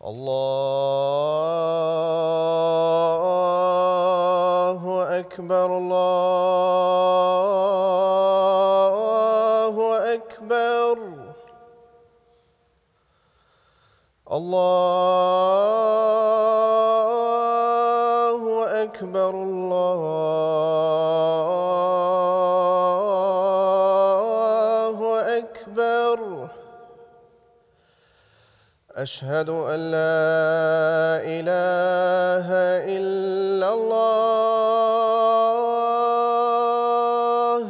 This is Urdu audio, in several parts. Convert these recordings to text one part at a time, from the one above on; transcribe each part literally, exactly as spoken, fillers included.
الله أكبر الله أكبر الله أكبر الله أكبر. أشهد أن لا إله إلا الله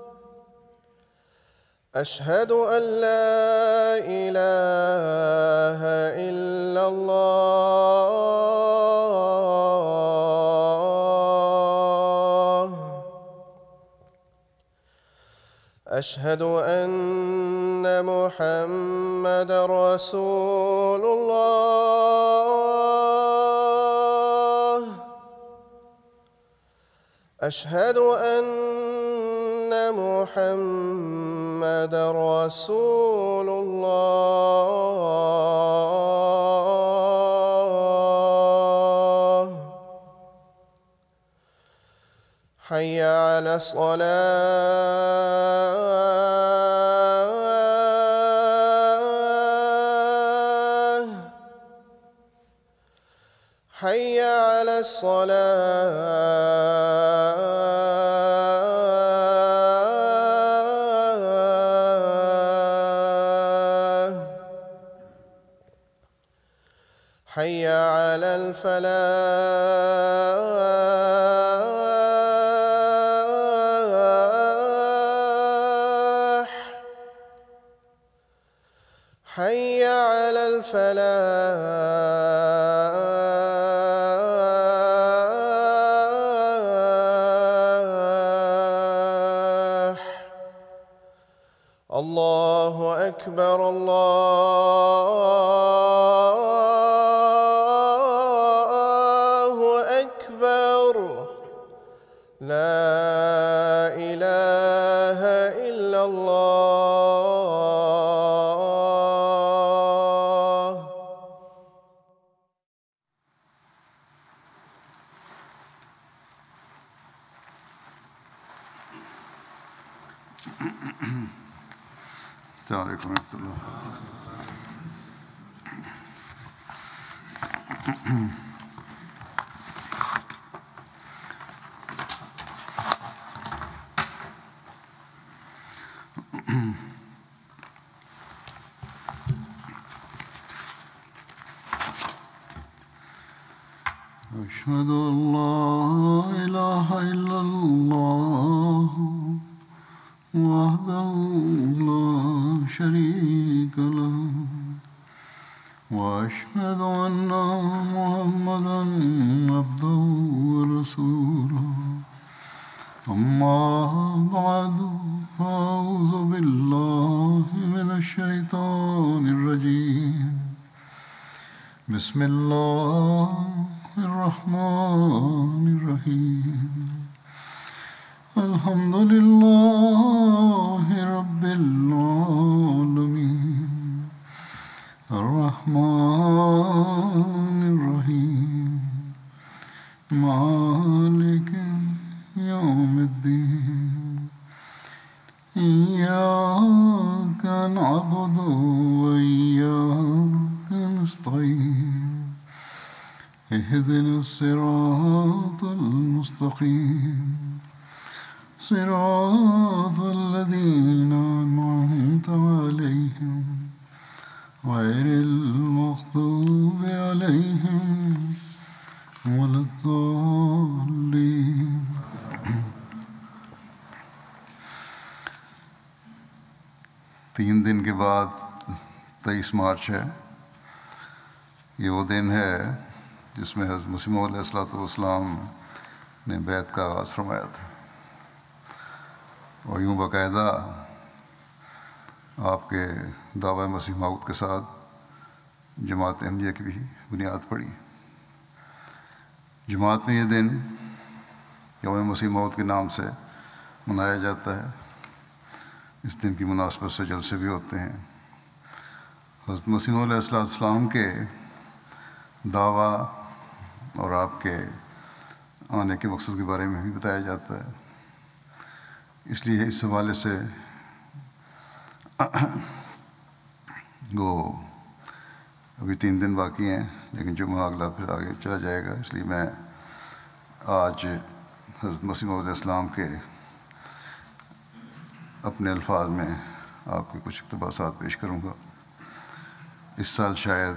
أشهد أن لا إله إلا الله أشهد أن محمدًا رسول الله أشهد أن محمدًا رسول الله. حي على الصلاة حي على الصلاة حي على الفلاح حي على الفلاح. الله أكبر الله أكبر لا إله إلا الله. السلام علیکم ورحمۃ اللہ. أشهد أن لا إله إلا الله وحده لا شريك له وأشهد أن محمدًا عبده ورسوله. أما بعد فأعوذ بالله من الشيطان الرجيم. بسم الله الرحمن الرحيم. الحمد لله رب العالمين الرحمن الرحيم مالك يوم الدين. إياك نعبد وإياك نستعين. اهدنا الصراط المستقيم صراط الذين أنعمت عليهم غير المغضوب عليهم ولا الضالين. تین دن کے بعد تیئیس مارچ ہے. یہ وہ دن ہے جس میں حضرت مسیح موعود علیہ الصلوۃ والسلام نے بیعت کا آغاز فرمایا تھا، اور یوں باقاعدہ آپ کے دعوی مسیح موعود کے ساتھ جماعت احمدیہ کی بھی بنیاد پڑی. جماعت میں یہ دن یوم مسیح موعود کے نام سے منایا جاتا ہے. اس دن کی مناسبت سے جلسے بھی ہوتے ہیں. حضرت مسیح موعود علیہ السلام کے دعویٰ اور آپ کے آنے کے مقصد کے بارے میں بھی بتایا جاتا ہے. اس لیے اس حوالے سے وہ ابھی تین دن باقی ہیں، لیکن جمعہ اگلا پھر آگے چلا جائے گا. اس لیے میں آج حضرت مسیح موعود علیہ السلام کے اپنے الفاظ میں آپ کے کچھ اقتباسات پیش کروں گا. اس سال شاید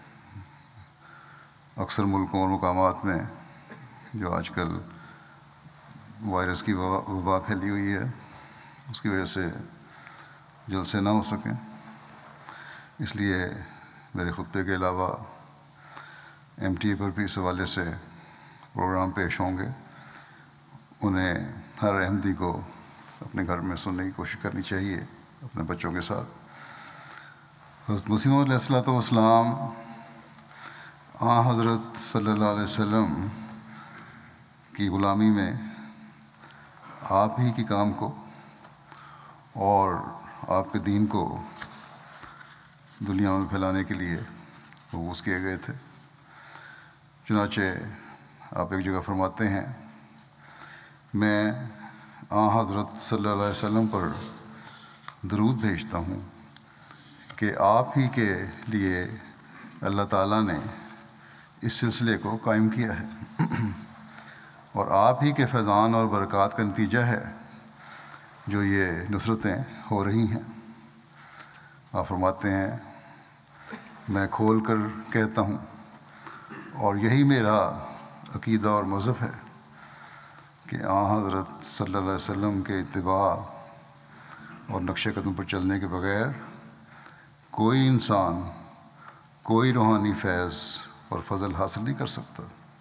اکثر ملکوں اور مقامات میں جو آج کل وائرس کی وبا وبا پھیلی ہوئی ہے، اس کی وجہ سے جلسے نہ ہو سکیں. اس لیے میرے خطبے کے علاوہ ایم ٹی اے پر بھی اس حوالے سے پروگرام پیش ہوں گے. انہیں ہر احمدی کو اپنے گھر میں سننے کی کوشش کرنی چاہیے اپنے بچوں کے ساتھ. حضرت مسیح موعود علیہ الصلوۃ والسلام آن حضرت صلی اللہ علیہ وسلم کی غلامی میں آپ ہی کے کام کو اور آپ کے دین کو دنیا میں پھیلانے کے لیے مبعوث کیے گئے تھے. چنانچہ آپ ایک جگہ فرماتے ہیں، میں آن حضرت صلی اللہ علیہ وسلم پر درود بھیجتا ہوں کہ آپ ہی کے لیے اللہ تعالیٰ نے اس سلسلے کو قائم کیا ہے اور آپ ہی کے فیضان اور برکات کا نتیجہ ہے جو یہ نصرتیں ہو رہی ہیں. آپ فرماتے ہیں، میں کھول کر کہتا ہوں اور یہی میرا عقیدہ اور مذہب ہے کہ آن حضرت صلی اللہ علیہ وسلم کے اتباع اور نقش قدم پر چلنے کے بغیر کوئی انسان کوئی روحانی فیض اور فضل حاصل نہیں کر سکتا.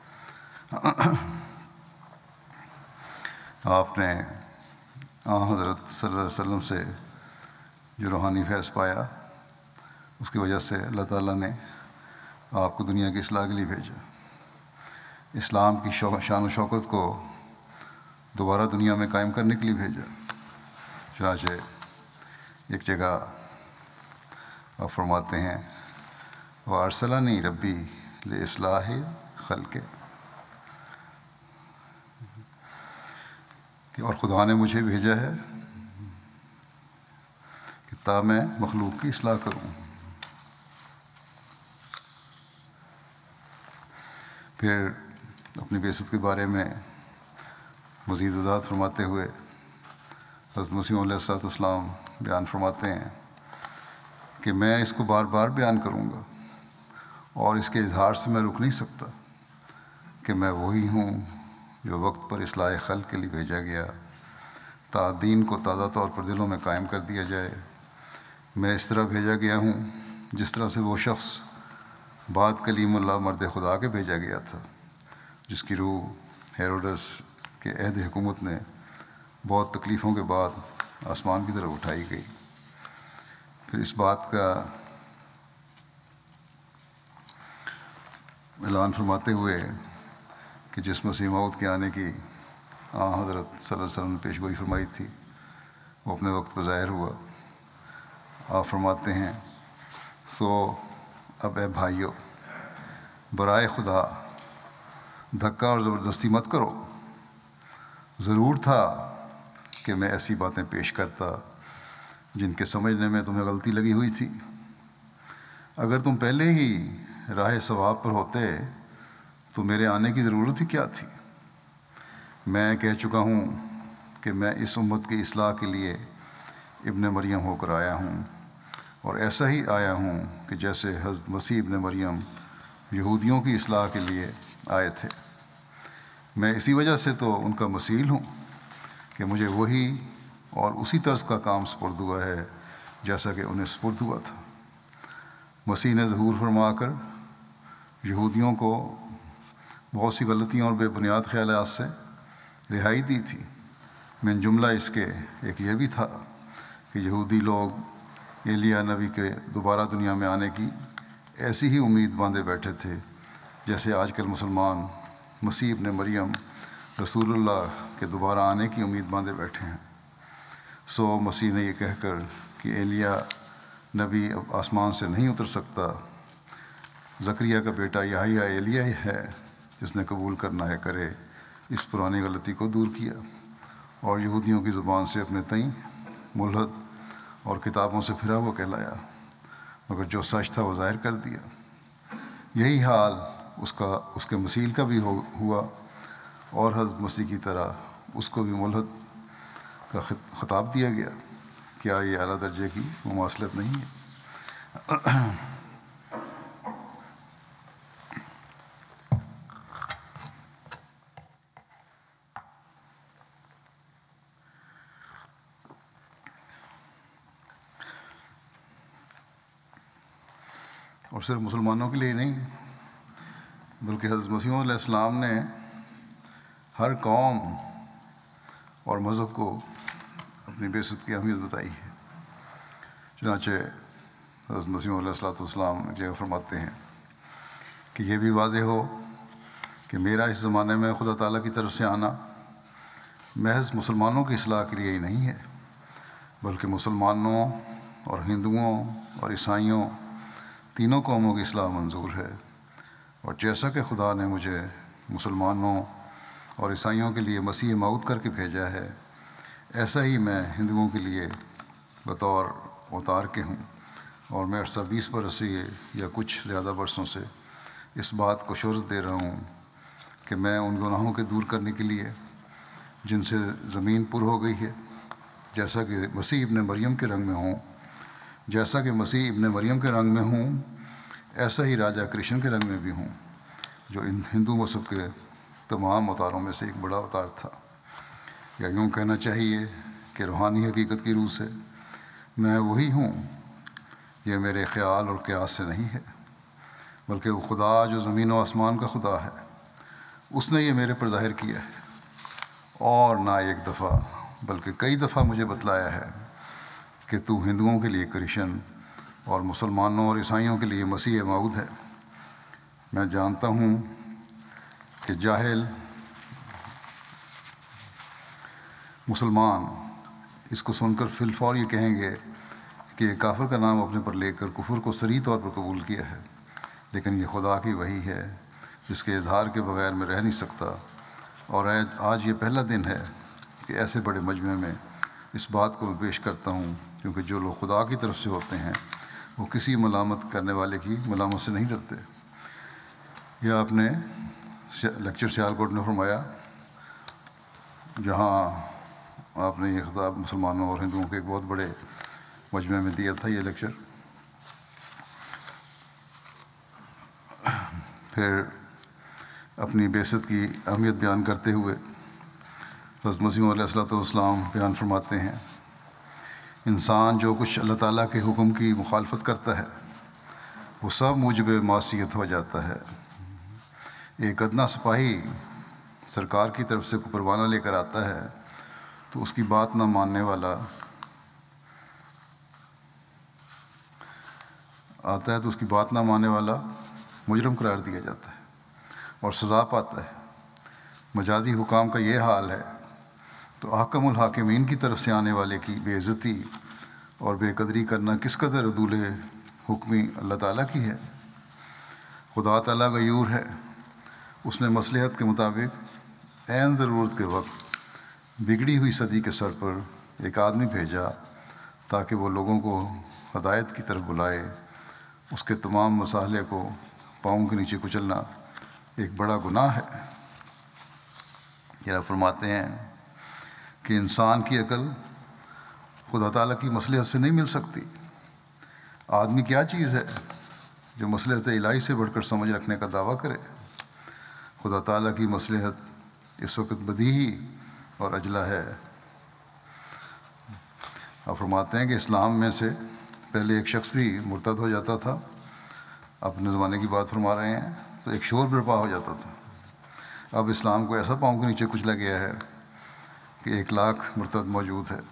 آپ نے آن حضرت صلی اللہ علیہ وسلم سے جو روحانی فیض پایا، اس کی وجہ سے اللہ تعالیٰ نے آپ کو دنیا کی اصلاح کے لیے بھیجا، اسلام کی شان و شوکت کو دوبارہ دنیا میں قائم کرنے کے لیے بھیجا. چنانچہ ایک جگہ آپ فرماتے ہیں، وَأَرْسَلَنِي رَبِّي لِإِصْلَاحِ خَلْقِ، کہ اور خدا نے مجھے بھیجا ہے کہ تا میں مخلوق کی اصلاح کروں. پھر اپنی بعثت کے بارے میں مزید وضاحت فرماتے ہوئے حضرت مسیح علیہ الصلوۃ والسلام بیان فرماتے ہیں کہ میں اس کو بار بار بیان کروں گا اور اس کے اظہار سے میں رک نہیں سکتا کہ میں وہی ہوں جو وقت پر اصلاح خلق کے لیے بھیجا گیا تا دین کو تازہ طور پر دلوں میں قائم کر دیا جائے. میں اس طرح بھیجا گیا ہوں جس طرح سے وہ شخص بعد کلیم اللہ مرد خدا کے بھیجا گیا تھا، جس کی روح ہیروڈس کے عہد حکومت میں بہت تکلیفوں کے بعد آسمان کی طرف اٹھائی گئی. پھر اس بات کا اعلان فرماتے ہوئے کہ جس مسیح موعود کے آنے کی آن حضرت صلی اللہ علیہ وسلم نے پیش گوئی فرمائی تھی وہ اپنے وقت پر ظاہر ہوا. آپ فرماتے ہیں، سو اب اے بھائیو، برائے خدا دھکا اور زبردستی مت کرو. ضرور تھا کہ میں ایسی باتیں پیش کرتا جن کے سمجھنے میں تمہیں غلطی لگی ہوئی تھی. اگر تم پہلے ہی راہ ثواب پر ہوتے تو میرے آنے کی ضرورت ہی کیا تھی. میں کہہ چکا ہوں کہ میں اس امت کی اصلاح کے لیے ابن مریم ہو کر آیا ہوں، اور ایسا ہی آیا ہوں کہ جیسے حضرت مسیح ابن مریم یہودیوں کی اصلاح کے لیے آئے تھے. میں اسی وجہ سے تو ان کا مسیل ہوں کہ مجھے وہی اور اسی طرز کا کام سپرد ہوا ہے جیسا کہ انہیں سپرد ہوا تھا. مسیح نے ظہور فرما کر یہودیوں کو بہت سی غلطیوں اور بے بنیاد خیالات سے رہائی دی تھی. من جملہ اس کے ایک یہ بھی تھا کہ یہودی لوگ ایلیا نبی کے دوبارہ دنیا میں آنے کی ایسی ہی امید باندھے بیٹھے تھے جیسے آج کل مسلمان مسیح ابن مریم رسول اللہ کے دوبارہ آنے کی امید باندھے بیٹھے ہیں. سو مسیح نے یہ کہہ کر کہ ایلیا نبی اب آسمان سے نہیں اتر سکتا زکریا کا بیٹا یحییٰ ایلیہ ہے جس نے قبول کرنا ہے کرے، اس پرانی غلطی کو دور کیا اور یہودیوں کی زبان سے اپنے تئیں ملحد اور کتابوں سے پھرا ہوا کہلایا، مگر جو سچ تھا وہ ظاہر کر دیا۔ یہی حال اس کا اس کے مسیح کا بھی ہو ہوا اور حضرت مسیح کی طرح اس کو بھی ملحد کا خطاب دیا گیا۔ کیا یہ اعلیٰ درجے کی مماثلت نہیں ہے؟ اور صرف مسلمانوں کے لیے نہیں بلکہ حضرت مسیح علیہ السلام نے ہر قوم اور مذہب کو اپنی بعثت کی اہمیت بتائی ہے۔ چنانچہ حضرت مسیح علیہ الصلوۃ والسلام جگہ فرماتے ہیں کہ یہ بھی واضح ہو کہ میرا اس زمانے میں خدا تعالیٰ کی طرف سے آنا محض مسلمانوں کی اصلاح کے لیے ہی نہیں ہے، بلکہ مسلمانوں اور ہندوؤں اور عیسائیوں تینوں قوموں کی اصلاح منظور ہے۔ اور جیسا کہ خدا نے مجھے مسلمانوں اور عیسائیوں کے لیے مسیح موعود کر کے بھیجا ہے، ایسا ہی میں ہندوؤں کے لیے بطور اتار کے ہوں، اور میں عرصہ بیس برس سے یا کچھ زیادہ برسوں سے اس بات کو شہرت دے رہا ہوں کہ میں ان گناہوں کے دور کرنے کے لیے جن سے زمین پر ہو گئی ہے، جیسا کہ مسیح ابن مریم کے رنگ میں ہوں جیسا کہ مسیح ابن مریم کے رنگ میں ہوں ایسا ہی راجہ کرشن کے رنگ میں بھی ہوں، جو ان ہندو مذہب کے تمام اتاروں میں سے ایک بڑا اتار تھا۔ یا یوں کہنا چاہیے کہ روحانی حقیقت کی روح سے میں وہی ہوں۔ یہ میرے خیال اور قیاس سے نہیں ہے، بلکہ وہ خدا جو زمین و آسمان کا خدا ہے، اس نے یہ میرے پر ظاہر کیا ہے، اور نہ ایک دفعہ بلکہ کئی دفعہ مجھے بتلایا ہے کہ تو ہندوؤں کے لیے کرشن اور مسلمانوں اور عیسائیوں کے لیے مسیح موعود ہے۔ میں جانتا ہوں کہ جاہل مسلمان اس کو سن کر فی الفور یہ کہیں گے کہ یہ کافر کا نام اپنے پر لے کر کفر کو صریح طور پر قبول کیا ہے، لیکن یہ خدا کی وحی ہے جس کے اظہار کے بغیر میں رہ نہیں سکتا۔ اور آج یہ پہلا دن ہے کہ ایسے بڑے مجمع میں اس بات کو میں پیش کرتا ہوں، کیونکہ جو لوگ خدا کی طرف سے ہوتے ہیں وہ کسی ملامت کرنے والے کی ملامت سے نہیں ڈرتے۔ یہ آپ نے لیکچر سیالکوٹ میں فرمایا، جہاں آپ نے یہ خطاب مسلمانوں اور ہندوؤں کے ایک بہت بڑے مجمع میں دیا تھا یہ لیکچر۔ پھر اپنی بعثت کی اہمیت بیان کرتے ہوئے حضرت مسیح علیہ الصلوۃ والسلام بیان فرماتے ہیں، انسان جو کچھ اللہ تعالیٰ کے حکم کی مخالفت کرتا ہے وہ سب موجب معصیت ہو جاتا ہے۔ ایک ادنا سپاہی سرکار کی طرف سے کوئی پروانہ لے کر آتا ہے تو اس کی بات نہ ماننے والا آتا ہے تو اس کی بات نہ ماننے والا مجرم قرار دیا جاتا ہے اور سزا پاتا ہے۔ مجازی حکام کا یہ حال ہے تو احکم الحاکمین کی طرف سے آنے والے کی بے عزتی اور بے قدری کرنا کس قدر عدول حکمی اللہ تعالیٰ کی ہے۔ خدا تعالیٰ غیور ہے، اس نے مصلحت کے مطابق عین ضرورت کے وقت بگڑی ہوئی صدی کے سر پر ایک آدمی بھیجا تاکہ وہ لوگوں کو ہدایت کی طرف بلائے۔ اس کے تمام مسالے کو پاؤں کے نیچے کچلنا ایک بڑا گناہ ہے۔ یہ فرماتے ہیں کہ انسان کی عقل خدا تعالیٰ کی مصلحت سے نہیں مل سکتی۔ آدمی کیا چیز ہے جو مصلحت الہی سے بڑھ کر سمجھ رکھنے کا دعویٰ کرے؟ خدا تعالیٰ کی مصلحت اس وقت بدیہی اور اجلا ہے۔ آپ فرماتے ہیں کہ اسلام میں سے پہلے ایک شخص بھی مرتد ہو جاتا تھا، اپنے زمانے کی بات فرما رہے ہیں، تو ایک شور برپا ہو جاتا تھا۔ اب اسلام کو ایسا پاؤں کے نیچے کچلا گیا ہے کہ ایک لاکھ مرتد موجود ہے۔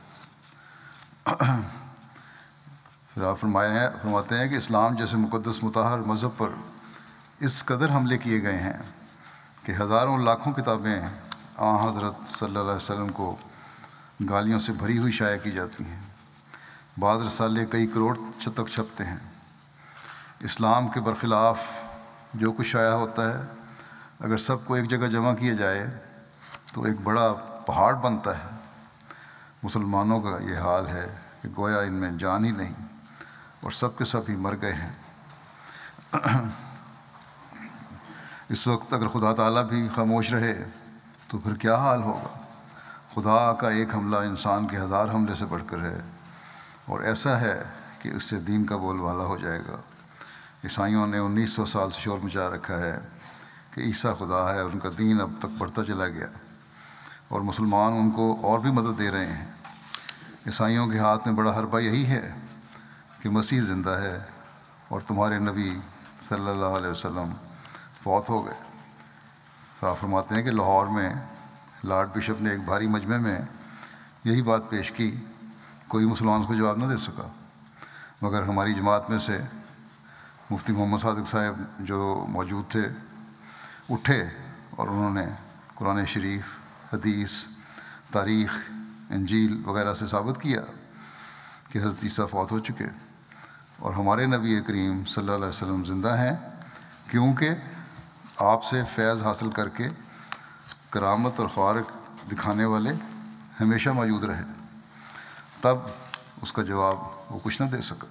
پھر آپ فرمایا فرماتے ہیں کہ اسلام جیسے مقدس مطہر مذہب پر اس قدر حملے کیے گئے ہیں کہ ہزاروں لاکھوں کتابیں آن حضرت صلی اللہ علیہ وسلم کو گالیوں سے بھری ہوئی شائع کی جاتی ہیں۔ بعض رسالے کئی کروڑ تک چھپتے ہیں۔ اسلام کے برخلاف جو کچھ شائع ہوتا ہے اگر سب کو ایک جگہ جمع کیا جائے تو ایک بڑا پہاڑ بنتا ہے۔ مسلمانوں کا یہ حال ہے کہ گویا ان میں جان ہی نہیں اور سب کے سب ہی مر گئے ہیں۔ اس وقت اگر خدا تعالیٰ بھی خاموش رہے تو پھر کیا حال ہوگا؟ خدا کا ایک حملہ انسان کے ہزار حملے سے بڑھ کر ہے، اور ایسا ہے کہ اس سے دین کا بول بالا ہو جائے گا۔ عیسائیوں نے انیس سو سال سے شور مچا رکھا ہے کہ عیسیٰ خدا ہے، اور ان کا دین اب تک بڑھتا چلا گیا، اور مسلمان ان کو اور بھی مدد دے رہے ہیں۔ عیسائیوں کے ہاتھ میں بڑا حربہ یہی ہے کہ مسیح زندہ ہے اور تمہارے نبی صلی اللہ علیہ وسلم فوت ہو گئے۔ آپ فرماتے ہیں کہ لاہور میں لارڈ بشپ نے ایک بھاری مجمع میں یہی بات پیش کی، کوئی مسلمان اس کو جواب نہ دے سکا، مگر ہماری جماعت میں سے مفتی محمد صادق صاحب جو موجود تھے اٹھے اور انہوں نے قرآن شریف، حدیث، تاریخ، انجیل وغیرہ سے ثابت کیا کہ حضرت عیسیٰ فوت ہو چکے اور ہمارے نبی کریم صلی اللہ علیہ وسلم زندہ ہیں، کیونکہ آپ سے فیض حاصل کر کے کرامت اور خوارق دکھانے والے ہمیشہ موجود رہے۔ تب اس کا جواب وہ کچھ نہ دے سکا۔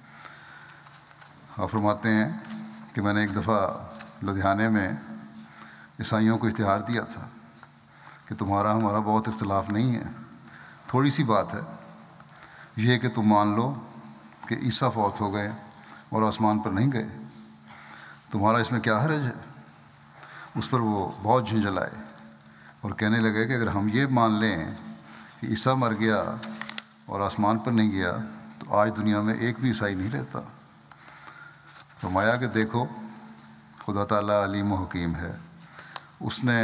آپ فرماتے ہیں کہ میں نے ایک دفعہ لدھیانے میں عیسائیوں کو اشتہار دیا تھا کہ تمہارا ہمارا بہت اختلاف نہیں ہے، تھوڑی سی بات ہے، یہ کہ تم مان لو کہ عیسیٰ فوت ہو گئے اور آسمان پر نہیں گئے، تمہارا اس میں کیا حرج ہے؟ اس پر وہ بہت جھنجھلائے اور کہنے لگے کہ اگر ہم یہ مان لیں کہ عیسیٰ مر گیا اور آسمان پر نہیں گیا تو آج دنیا میں ایک بھی عیسائی نہیں رہتا۔ فرمایا کہ دیکھو خدا تعالیٰ علیم و حکیم ہے، اس نے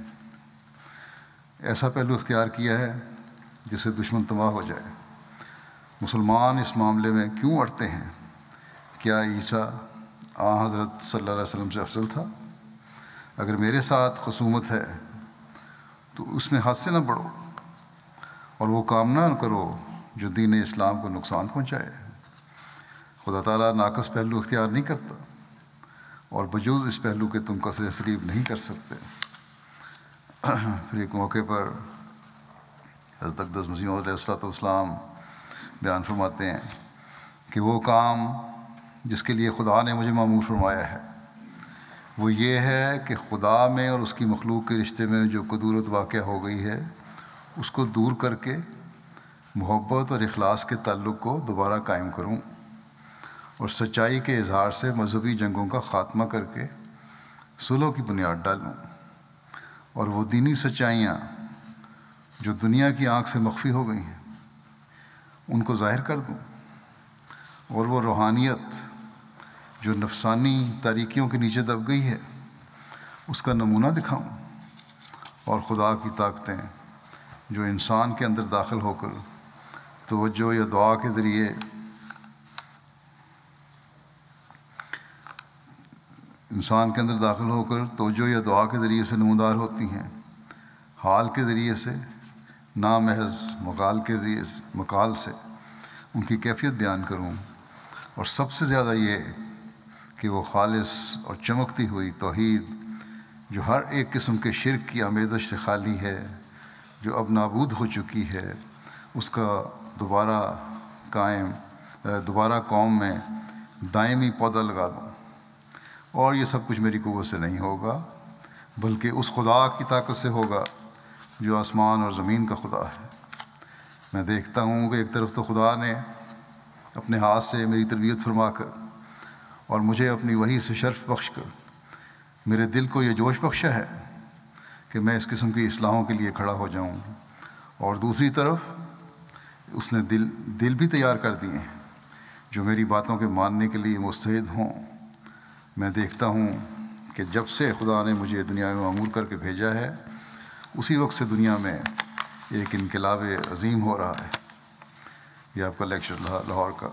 ایسا پہلو اختیار کیا ہے جس سے دشمن تباہ ہو جائے۔ مسلمان اس معاملے میں کیوں اڑتے ہیں؟ کیا عیسیٰ آن حضرت صلی اللہ علیہ وسلم سے افضل تھا؟ اگر میرے ساتھ خصومت ہے تو اس میں حد سے نہ بڑھو اور وہ کام نہ کرو جو دین اسلام کو نقصان پہنچائے۔ خدا تعالیٰ ناقص پہلو اختیار نہیں کرتا، اور بجوز اس پہلو کے تم کثر فریب نہیں کر سکتے۔ پھر ایک موقع پر حضرت اقدس مسیح موعود علیہ الصلوۃ والسلام بیان فرماتے ہیں کہ وہ کام جس کے لیے خدا نے مجھے مأمور فرمایا ہے وہ یہ ہے کہ خدا میں اور اس کی مخلوق کے رشتے میں جو کدورت واقع ہو گئی ہے اس کو دور کر کے محبت اور اخلاص کے تعلق کو دوبارہ قائم کروں، اور سچائی کے اظہار سے مذہبی جنگوں کا خاتمہ کر کے صلح کی بنیاد ڈالوں، اور وہ دینی سچائیاں جو دنیا کی آنکھ سے مخفی ہو گئی ہیں ان کو ظاہر کر دوں، اور وہ روحانیت جو نفسانی تاریکیوں کے نیچے دب گئی ہے اس کا نمونہ دکھاؤں، اور خدا کی طاقتیں جو انسان کے اندر داخل ہو کر توجہ یا دعا کے ذریعے انسان کے اندر داخل ہو کر توجہ یا دعا کے ذریعے سے نمودار ہوتی ہیں، حال کے ذریعے سے نہ محض مقال کے ذریعے مقال سے ان کی کیفیت بیان کروں، اور سب سے زیادہ یہ کہ وہ خالص اور چمکتی ہوئی توحید جو ہر ایک قسم کے شرک کی آمیزش سے خالی ہے، جو اب نابود ہو چکی ہے، اس کا دوبارہ قائم دوبارہ قوم میں دائمی پودا لگا دوں۔ اور یہ سب کچھ میری قوت سے نہیں ہوگا بلکہ اس خدا کی طاقت سے ہوگا جو آسمان اور زمین کا خدا ہے۔ میں دیکھتا ہوں کہ ایک طرف تو خدا نے اپنے ہاتھ سے میری تربیت فرما کر اور مجھے اپنی وحی سے شرف بخش کر میرے دل کو یہ جوش بخشا ہے کہ میں اس قسم کی اصلاحوں کے لیے کھڑا ہو جاؤں، اور دوسری طرف اس نے دل دل بھی تیار کر دیے ہیں جو میری باتوں کے ماننے کے لیے مستعد ہوں۔ میں دیکھتا ہوں کہ جب سے خدا نے مجھے دنیا میں مأمور کر کے بھیجا ہے اسی وقت سے دنیا میں ایک انقلاب عظیم ہو رہا ہے۔ یہ آپ کا لیکچر لاہور کا۔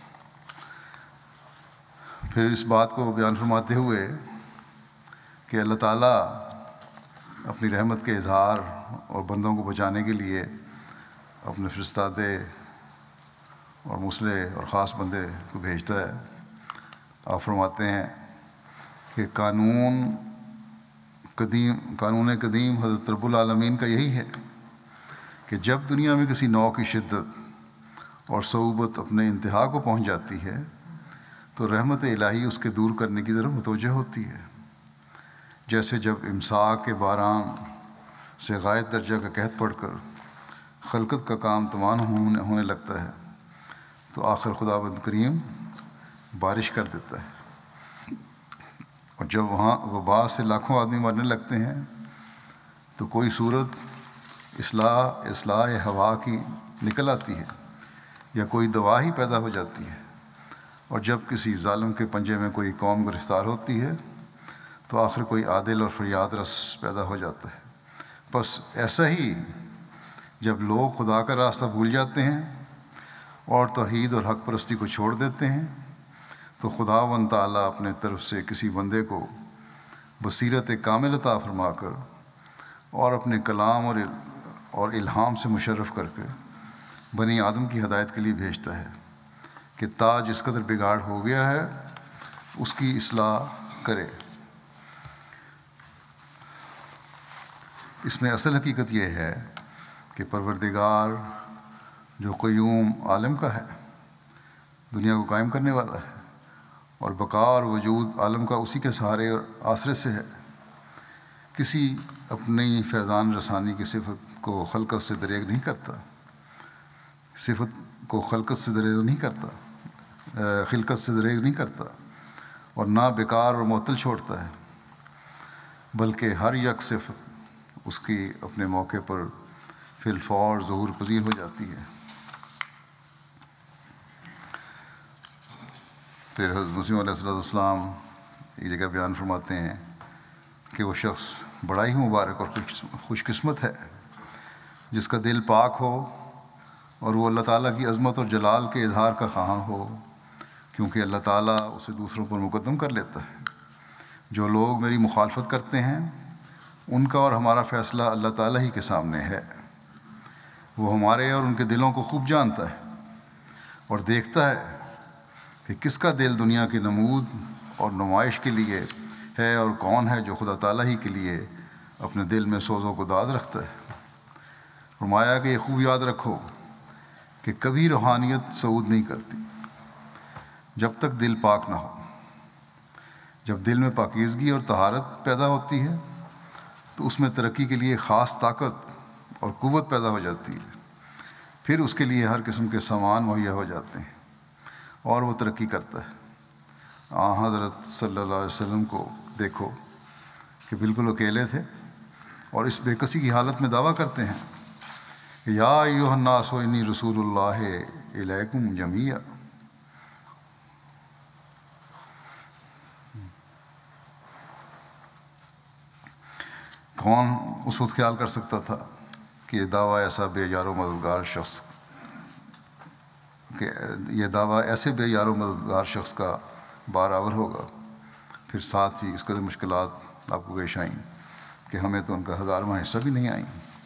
پھر اس بات کو بیان فرماتے ہوئے کہ اللہ تعالیٰ اپنی رحمت کے اظہار اور بندوں کو بچانے کے لیے اپنے فرستادے اور مصلح اور خاص بندے کو بھیجتا ہے۔ آپ فرماتے ہیں کہ قانون قدیم قانون قدیم حضرت رب العالمین کا یہی ہے کہ جب دنیا میں کسی نوع کی شدت اور صعوبت اپنے انتہا کو پہنچ جاتی ہے تو رحمت الہی اس کے دور کرنے کی طرف متوجہ ہوتی ہے. جیسے جب امساک کے باران سے غائب درجہ کا قحط پڑھ کر خلقت کا کام تمام ہونے ہونے لگتا ہے تو آخر خداوند کریم بارش کر دیتا ہے. اور جب وہاں وبا سے لاکھوں آدمی مرنے لگتے ہیں تو کوئی صورت اصلاح اصلاح ہوا کی نکل آتی ہے یا کوئی دوا ہی پیدا ہو جاتی ہے. اور جب کسی ظالم کے پنجے میں کوئی قوم گرفتار ہوتی ہے تو آخر کوئی عادل اور فریاد رس پیدا ہو جاتا ہے. بس ایسا ہی جب لوگ خدا کا راستہ بھول جاتے ہیں اور توحید اور حق پرستی کو چھوڑ دیتے ہیں تو خداوند تعالیٰ اپنے طرف سے کسی بندے کو بصیرت کامل عطا فرما کر اور اپنے کلام اور اور الہام سے مشرف کر کے بنی آدم کی ہدایت کے لیے بھیجتا ہے کہ تا جس قدر بگاڑ ہو گیا ہے اس کی اصلاح کرے. اس میں اصل حقیقت یہ ہے کہ پروردگار جو قیوم عالم کا ہے، دنیا کو قائم کرنے والا ہے، اور بقا اور وجود عالم کا اسی کے سہارے اور آسرے سے ہے، کسی اپنی فیضان رسانی کی صفت کو خلقت سے دریغ نہیں کرتا صفت کو خلقت سے دریغ نہیں کرتا خلقت سے دریغ نہیں کرتا اور نہ بیکار اور معطل چھوڑتا ہے، بلکہ ہر یک صفت اس کی اپنے موقع پر فی الفور ظہور پذیر ہو جاتی ہے. پھر حضرت مسیح علیہ الصلوۃ والسلام ایک جگہ بیان فرماتے ہیں کہ وہ شخص بڑا ہی مبارک اور خوش خوش قسمت ہے جس کا دل پاک ہو اور وہ اللہ تعالیٰ کی عظمت اور جلال کے اظہار کا خواہاں ہو، کیونکہ اللہ تعالیٰ اسے دوسروں پر مقدم کر لیتا ہے. جو لوگ میری مخالفت کرتے ہیں ان کا اور ہمارا فیصلہ اللہ تعالیٰ ہی کے سامنے ہے. وہ ہمارے اور ان کے دلوں کو خوب جانتا ہے اور دیکھتا ہے کہ کس کا دل دنیا کی نمود اور نمائش کے لیے ہے اور کون ہے جو خدا تعالیٰ ہی کے لیے اپنے دل میں سوز و گداز رکھتا ہے. فرمایا کہ یہ خوب یاد رکھو کہ کبھی روحانیت صعود نہیں کرتی جب تک دل پاک نہ ہو. جب دل میں پاکیزگی اور طہارت پیدا ہوتی ہے تو اس میں ترقی کے لیے خاص طاقت اور قوت پیدا ہو جاتی ہے. پھر اس کے لیے ہر قسم کے سامان مہیا ہو جاتے ہیں اور وہ ترقی کرتا ہے. آن حضرت صلی اللہ علیہ وسلم کو دیکھو کہ بالکل اکیلے تھے اور اس بے کسی کی حالت میں دعویٰ کرتے ہیں کہ یا ایھا الناس انی رسول اللہ الیکم جمیعا. کون اس وقت خیال کر سکتا تھا کہ یہ دعویٰ ایسا بے یار و مددگار شخص کہ یہ دعویٰ ایسے بے یار و مددگار شخص کا بارآور ہوگا. پھر ساتھ ہی اس قدر مشکلات آپ کو پیش آئیں کہ ہمیں تو ان کا ہزارواں حصہ بھی نہیں آئیں.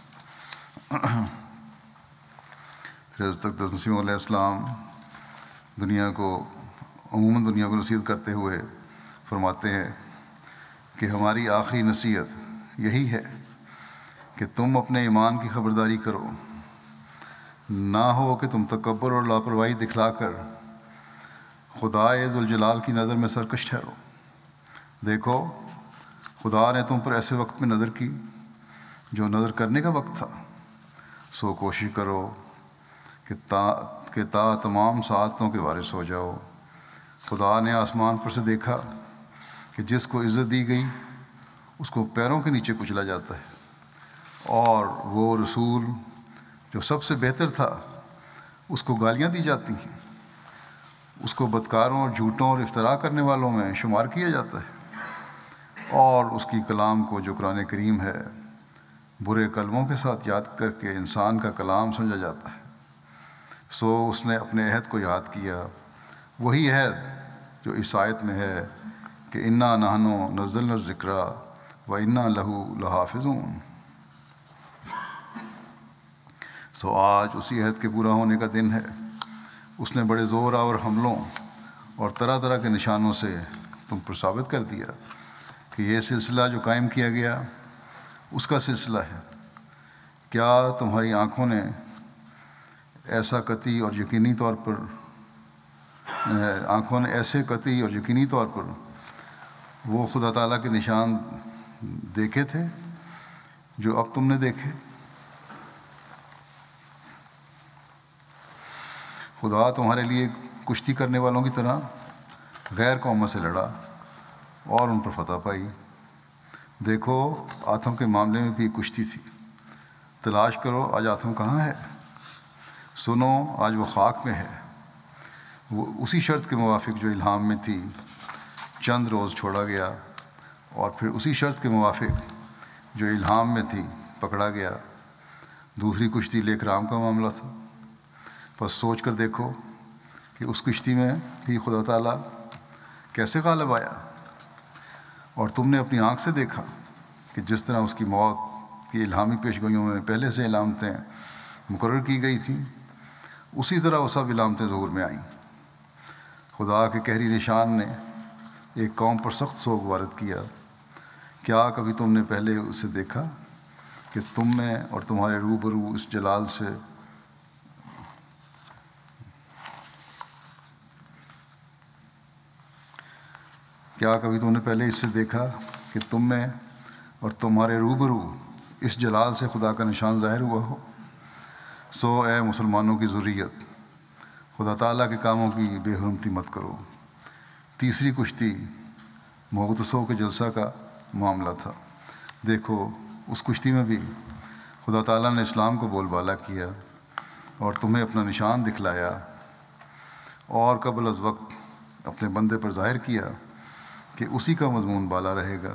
پھر حضرت اقدس مسیح علیہ السلام دنیا کو عموماً دنیا کو نصیحت کرتے ہوئے فرماتے ہیں کہ ہماری آخری نصیحت یہی ہے کہ تم اپنے ایمان کی خبرداری کرو، نہ ہو کہ تم تکبر اور لاپرواہی دکھلا کر خدائے ذوالجلال کی نظر میں سرکش ٹھہرو. دیکھو خدا نے تم پر ایسے وقت میں نظر کی جو نظر کرنے کا وقت تھا، سو کوشش کرو کہ تا کہ تا تمام سعادتوں کے وارث ہو جاؤ. خدا نے آسمان پر سے دیکھا کہ جس کو عزت دی گئی اس کو پیروں کے نیچے کچلا جاتا ہے، اور وہ رسول جو سب سے بہتر تھا اس کو گالیاں دی جاتی ہیں، اس کو بدکاروں اور جھوٹوں اور افتراء کرنے والوں میں شمار کیا جاتا ہے، اور اس کی کلام کو جو قرآن کریم ہے برے کلموں کے ساتھ یاد کر کے انسان کا کلام سمجھا جاتا ہے. سو اس نے اپنے عہد کو یاد کیا، وہی عہد جو اس آیت میں ہے کہ انا نحن نزلنا الذکر و انا لہو لحافظون. سو آج اسی عہد کے پورا ہونے کا دن ہے. اس نے بڑے زور اور حملوں اور طرح طرح کے نشانوں سے تم پر ثابت کر دیا کہ یہ سلسلہ جو قائم کیا گیا اس کا سلسلہ ہے۔ کیا تمہاری آنکھوں نے ایسا قطعی اور یقینی طور پر آنکھوں نے ایسے قطعی اور یقینی طور پر وہ خدا تعالیٰ کے نشان دیکھے تھے جو اب تم نے دیکھے؟ خدا تمہارے لیے کشتی کرنے والوں کی طرح غیر قوموں سے لڑا اور ان پر فتح پائی۔ دیکھو آتم کے معاملے میں بھی کشتی تھی، تلاش کرو آج آتم کہاں ہے، سنو آج وہ خاک میں ہے۔ وہ اسی شرط کے موافق جو الہام میں تھی چند روز چھوڑا گیا، اور پھر اسی شرط کے موافق جو الہام میں تھی پکڑا گیا۔ دوسری کشتی لیک رام کا معاملہ تھا۔ بس سوچ کر دیکھو کہ اس کشتی میں بھی خدا تعالیٰ کیسے غالب آیا، اور تم نے اپنی آنکھ سے دیکھا کہ جس طرح اس کی موت کی الہامی پیشگوئیوں میں پہلے سے علامتیں مقرر کی گئی تھیں، اسی طرح وہ سب علامتیں ظہور میں آئیں۔ خدا کے قہری نشان نے ایک قوم پر سخت سوگ وارد کیا۔ کیا کبھی تم نے پہلے اسے دیکھا کہ تم میں اور تمہارے روبرو اس جلال سے کیا کبھی تم نے پہلے اس سے دیکھا کہ تم میں اور تمہارے روبرو اس جلال سے خدا کا نشان ظاہر ہوا ہو؟ سو اے مسلمانوں کی ذریت، خدا تعالیٰ کے کاموں کی بے حرمتی مت کرو۔ تیسری کشتی مغتصوں کے جلسہ کا معاملہ تھا۔ دیکھو اس کشتی میں بھی خدا تعالیٰ نے اسلام کو بول بالا کیا اور تمہیں اپنا نشان دکھلایا، اور قبل از وقت اپنے بندے پر ظاہر کیا کہ اسی کا مضمون بالا رہے گا،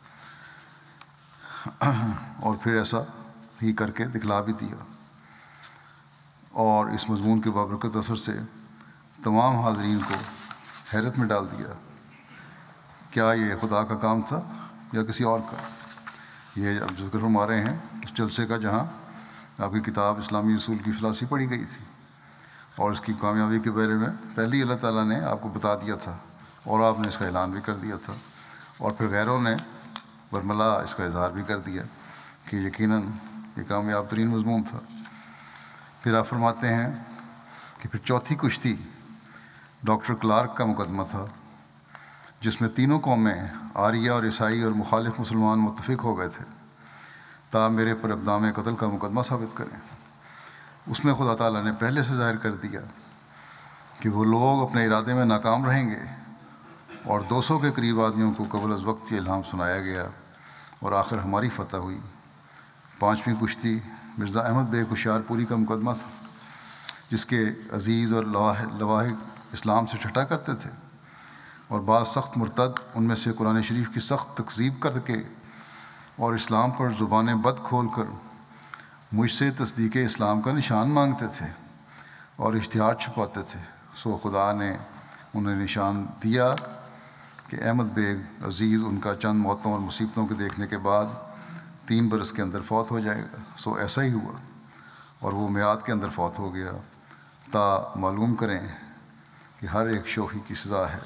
اور پھر ایسا ہی کر کے دکھلا بھی دیا، اور اس مضمون کے بابرکت اثر سے تمام حاضرین کو حیرت میں ڈال دیا۔ کیا یہ خدا کا کام تھا یا کسی اور کا؟ یہ اب ذکر فرما رہے ہیں اس جلسے کا جہاں آپ کی کتاب اسلامی اصول کی فلاسی پڑھی گئی تھی، اور اس کی کامیابی کے بارے میں پہلے اللہ تعالیٰ نے آپ کو بتا دیا تھا، اور آپ نے اس کا اعلان بھی کر دیا تھا، اور پھر غیروں نے برملا اس کا اظہار بھی کر دیا کہ یقیناً یہ کامیاب ترین مضمون تھا۔ پھر آپ فرماتے ہیں کہ پھر چوتھی کشتی ڈاکٹر کلارک کا مقدمہ تھا، جس میں تینوں قومیں آریہ اور عیسائی اور مخالف مسلمان متفق ہو گئے تھے تا میرے پر اقدام قتل کا مقدمہ ثابت کریں۔ اس میں خدا تعالیٰ نے پہلے سے ظاہر کر دیا کہ وہ لوگ اپنے ارادے میں ناکام رہیں گے، اور دو سو کے قریب آدمیوں کو قبل از وقت یہ الہام سنایا گیا، اور آخر ہماری فتح ہوئی۔ پانچویں کشتی مرزا احمد بیگ ہوشیار پوری کا مقدمہ تھا، جس کے عزیز اور لواحق اسلام سے ٹھٹا کرتے تھے، اور بعض سخت مرتد ان میں سے قرآن شریف کی سخت تکذیب کر کے اور اسلام پر زبانیں بد کھول کر مجھ سے تصدیق اسلام کا نشان مانگتے تھے اور اشتہار چھپاتے تھے۔ سو خدا نے انہیں نشان دیا کہ احمد بیگ عزیز ان کا چند موتوں اور مصیبتوں کے دیکھنے کے بعد تین برس کے اندر فوت ہو جائے گا۔ سو ایسا ہی ہوا، اور وہ میعاد کے اندر فوت ہو گیا، تا معلوم کریں کہ ہر ایک شوخی کی سزا ہے۔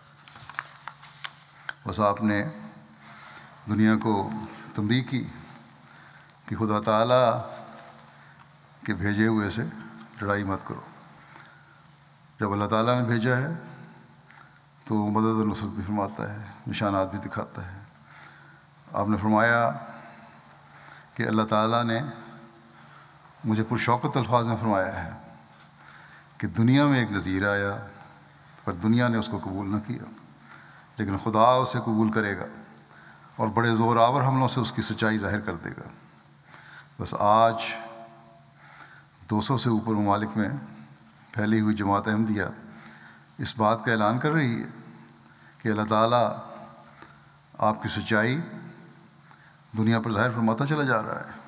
بس آپ نے دنیا کو تنبیہ کی کہ خدا تعالیٰ کے بھیجے ہوئے سے لڑائی مت کرو۔ جب اللہ تعالیٰ نے بھیجا ہے تو مدد و نصرت بھی فرماتا ہے، نشانات بھی دکھاتا ہے۔ آپ نے فرمایا کہ اللہ تعالیٰ نے مجھے پرشوکت الفاظ میں فرمایا ہے کہ دنیا میں ایک نذیر آیا، پر دنیا نے اس کو قبول نہ کیا، لیکن خدا اسے قبول کرے گا اور بڑے زور آور حملوں سے اس کی سچائی ظاہر کر دے گا۔ بس آج دو سو سے اوپر ممالک میں پھیلی ہوئی جماعت احمدیہ اس بات کا اعلان کر رہی ہے کہ اللہ تعالیٰ آپ کی سچائی دنیا پر ظاہر فرماتا چلا جا رہا ہے۔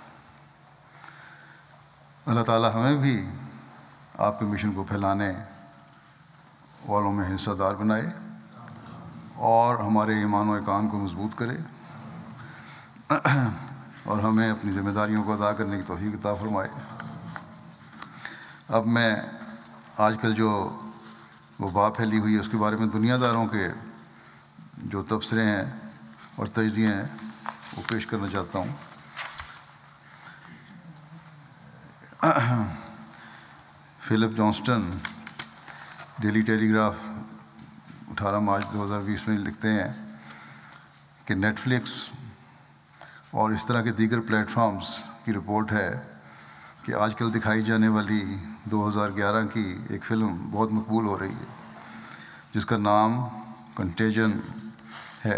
اللہ تعالیٰ ہمیں بھی آپ کے مشن کو پھیلانے والوں میں حصہ دار بنائے، اور ہمارے ایمان و اقان کو مضبوط کرے، اور ہمیں اپنی ذمہ داریوں کو ادا کرنے کی توفیق عطا فرمائے۔ اب میں آج کل جو وبا پھیلی ہوئی ہے اس کے بارے میں دنیا داروں کے جو تبصرے ہیں اور تجزیے ہیں وہ پیش کرنا چاہتا ہوں. Philip Johnston Daily Telegraph اٹھارہ مارچ دو ہزار بیس میں لکھتے ہیں کہ نیٹ فلکس اور اس طرح کے دیگر پلیٹ فارمز کی رپورٹ ہے کہ آج کل دکھائی جانے والی دو ہزار گیارہ کی ایک فلم بہت مقبول ہو رہی ہے جس کا نام کنٹیجن ہے.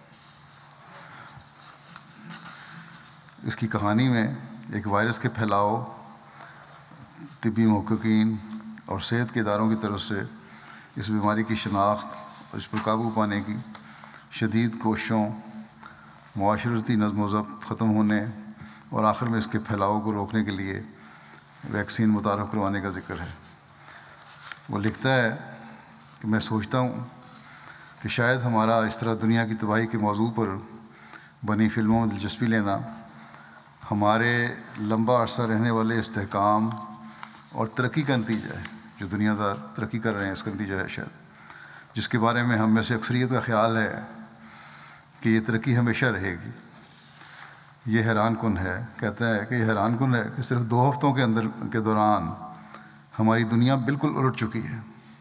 اس کی کہانی میں ایک وائرس کے پھیلاؤ، طبی محققین اور صحت کے اداروں کی طرف سے اس بیماری کی شناخت اور اس پر قابو پانے کی شدید کوششوں، معاشرتی نظم و ضبط ختم ہونے اور آخر میں اس کے پھیلاؤ کو روکنے کے لیے ویکسین متعارف کروانے کا ذکر ہے. وہ لکھتا ہے کہ میں سوچتا ہوں کہ شاید ہمارا اس طرح دنیا کی تباہی کے موضوع پر بنی فلموں میں دلچسپی لینا ہمارے لمبا عرصہ رہنے والے استحکام اور ترقی کا نتیجہ ہے. جو دنیا دار ترقی کر رہے ہیں اس کا نتیجہ ہے شاید، جس کے بارے میں ہم میں سے اکثریت کا خیال ہے کہ یہ ترقی ہمیشہ رہے گی. یہ حیران کن ہے، کہتا ہے کہ یہ حیران کن ہے کہ صرف دو ہفتوں کے اندر کے دوران ہماری دنیا بالکل الٹ چکی ہے.